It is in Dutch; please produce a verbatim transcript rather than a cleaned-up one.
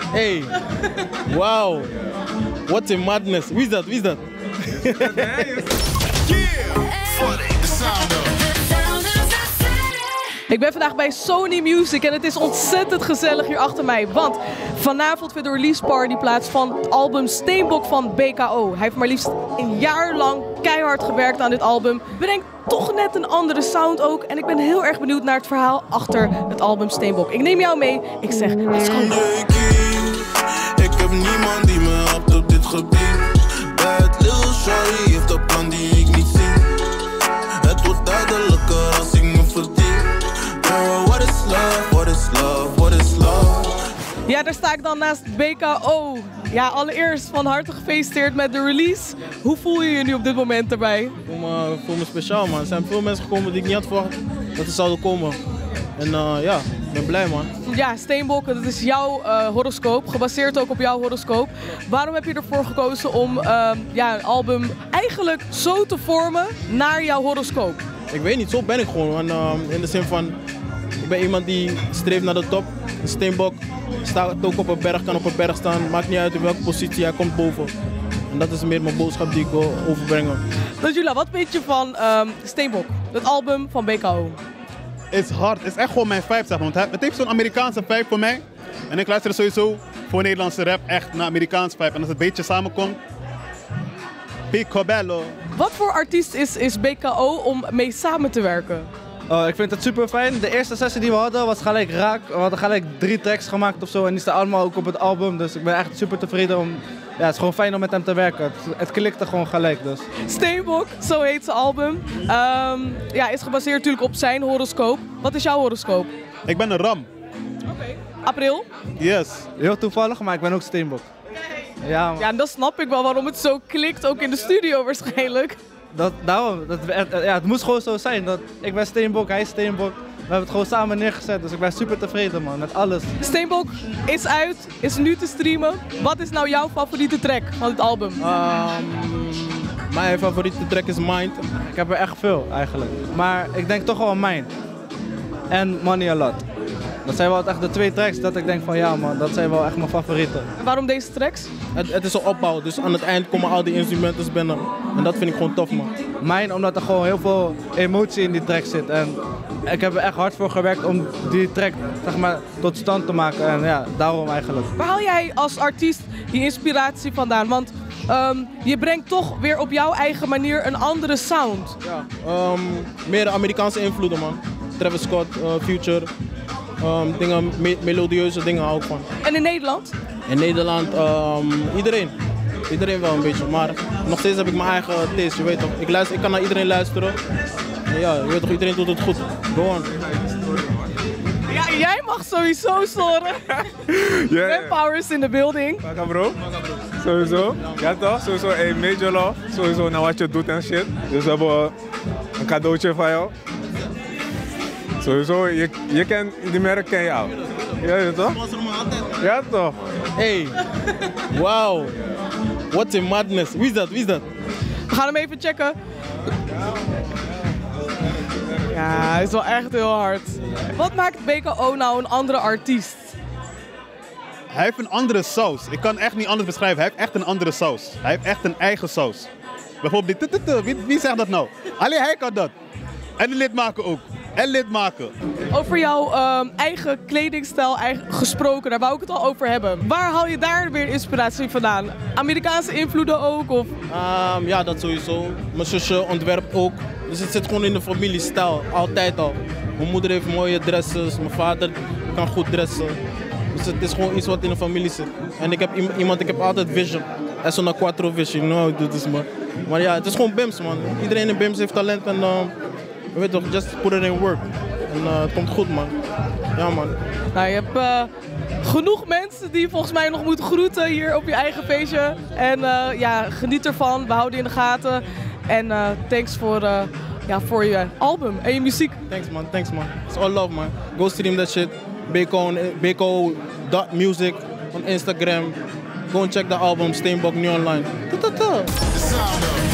Hey, wow. What a madness. Wie is dat? Wie is dat? Ik ben vandaag bij Sony Music en het is ontzettend gezellig hier achter mij. Want vanavond vindt de release party plaats van het album Steenbok van B K O. Hij heeft maar liefst een jaar lang keihard gewerkt aan dit album. Brengt toch net een andere sound ook. En ik ben heel erg benieuwd naar het verhaal achter het album Steenbok. Ik neem jou mee. Ik zeg, let's go. Ik heb niemand die me helpt op dit gebied. Bad little shorty heeft een plan die ik niet zie. Het wordt duidelijker als ik me verdien. Girl, what is love, what is love, what is love? Ja, daar sta ik dan naast B K O. Ja, allereerst van harte gefeliciteerd met de release. Hoe voel je je nu op dit moment erbij? Ik voel me, ik voel me speciaal, man. Er zijn veel mensen gekomen die ik niet had verwacht dat ze zouden komen. En uh, ja, ik ben blij, man. Ja, Steenbok, dat is jouw uh, horoscoop, gebaseerd ook op jouw horoscoop. Waarom heb je ervoor gekozen om uh, ja, een album eigenlijk zo te vormen naar jouw horoscoop? Ik weet niet, zo ben ik gewoon. En, uh, in de zin van, ik ben iemand die streeft naar de top. Een Steenbok staat ook op een berg, kan op een berg staan. Maakt niet uit in welke positie, hij komt boven. En dat is meer mijn boodschap die ik wil overbrengen. Najula, wat vind je van um, Steenbok, het album van B K O? Het is hard, het is echt gewoon mijn vibe, zeg maar. Want het heeft zo'n Amerikaanse vibe voor mij. En ik luister sowieso voor Nederlandse rap echt naar Amerikaanse vibe. En als het een beetje samenkomt, picobello. Wat voor artiest is, is B K O om mee samen te werken? Uh, ik vind het super fijn. De eerste sessie die we hadden was gelijk raak. We hadden gelijk drie tracks gemaakt of zo en die staan allemaal ook op het album. Dus ik ben echt super tevreden om... Ja, het is gewoon fijn om met hem te werken. Het, het klikte gewoon gelijk dus. Steenbok, zo heet zijn album. Um, ja, is gebaseerd natuurlijk op zijn horoscoop. Wat is jouw horoscoop? Ik ben een ram. Oké. Okay. April? Yes. Heel toevallig, maar ik ben ook Steenbok. Okay. Ja, man. Ja, en dan snap ik wel waarom het zo klikt, ook in de studio waarschijnlijk. Dat, daarom, dat, ja, het moest gewoon zo zijn. Dat, ik ben Steenbok, hij is Steenbok. We hebben het gewoon samen neergezet, dus ik ben super tevreden, man, met alles. Steenbok is uit, is nu te streamen. Wat is nou jouw favoriete track van het album? Um, mijn favoriete track is Mind. Ik heb er echt veel eigenlijk. Maar ik denk toch wel Mind. En Money A Lot. Dat zijn wel echt de twee tracks dat ik denk van ja, man, dat zijn wel echt mijn favorieten. En waarom deze tracks? Het, het is een opbouw, dus aan het eind komen al die instrumenten binnen. En dat vind ik gewoon tof, man. Mijn, omdat er gewoon heel veel emotie in die track zit. En ik heb er echt hard voor gewerkt om die track, zeg maar, tot stand te maken. En ja, daarom eigenlijk. Waar haal jij als artiest die inspiratie vandaan? Want um, je brengt toch weer op jouw eigen manier een andere sound. Ja, um, meer Amerikaanse invloeden, man. Travis Scott, uh, Future. Um, dingen, me melodieuze dingen hou ik van. En in Nederland? In Nederland, um, iedereen. Iedereen wel een beetje, maar nog steeds heb ik mijn eigen taste, je weet toch. Ik, luister, ik kan naar iedereen luisteren. En ja, je weet toch, iedereen doet het goed. Go on. Ja, jij mag sowieso storen. Yeah. Power is in the building. Maka bro. Sowieso. Ja toch, sowieso een major love. Sowieso naar wat je doet en shit. Dus we hebben een cadeautje van jou. Sowieso, je, je kent, die merk ken je al. Ja, ja toch? Ja toch? Hey, wow. What a madness. Wie is dat? Wie is dat? We gaan hem even checken. Ja, hij is wel echt heel hard. Wat maakt B K O nou een andere artiest? Hij heeft een andere saus. Ik kan echt niet anders beschrijven. Hij heeft echt een andere saus. Hij heeft echt een eigen saus. Bijvoorbeeld dit, dit, dit, wie, wie zegt dat nou? Alleen hij kan dat. En de lidmaker ook. En lidmaken. Over jouw um, eigen kledingstijl eigen, gesproken, daar wou ik het al over hebben. Waar haal je daar weer inspiratie vandaan? Amerikaanse invloeden ook? Of? Um, ja, dat sowieso. Mijn zusje ontwerpt ook. Dus het zit gewoon in de familiestijl, altijd al. Mijn moeder heeft mooie dresses, mijn vader kan goed dressen. Dus het is gewoon iets wat in de familie zit. En ik heb iemand, ik heb altijd vision. Es una quattro vision, you know how I do this, man. Maar ja, het is gewoon B I M S, man. Iedereen in B I M S heeft talent en... Uh, Je weet toch, just put it in work. En uh, het komt goed, man. Ja, man. Nou, je hebt uh, genoeg mensen die volgens mij nog moeten groeten hier op je eigen feestje. En uh, ja, geniet ervan. We houden je in de gaten. En uh, thanks voor, uh, ja, voor je album en je muziek. Thanks, man. Thanks, man. It's all love, man. Go stream that shit. B K O dot music on Instagram. Go and check the album Steenbok nu online. Ta -ta -ta.